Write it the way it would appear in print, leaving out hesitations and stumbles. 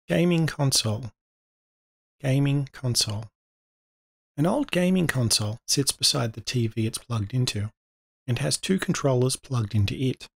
Gaming console. Gaming console. An old gaming console sits beside the TV it's plugged into and has two controllers plugged into it.